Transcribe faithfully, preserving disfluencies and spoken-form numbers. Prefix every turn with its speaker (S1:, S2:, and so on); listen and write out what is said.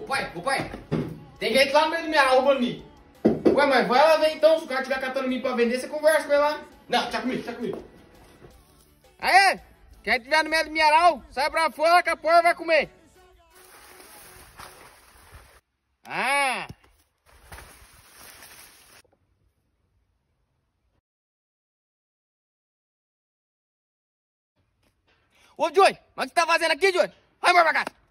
S1: pai, ô pai. Tem gente lá no meio do minha roubando milho. Ué, mas vai lá ver então. Se o cara estiver catando milho pra vender, você conversa com ele lá. Não, deixa comigo, deixa comigo. Aê! Quem estiver no meio do milharal, sai pra fora que a porra vai comer. Ah! Ô, Joey, mas o que você tá fazendo aqui, Joey? Vai embora pra casa.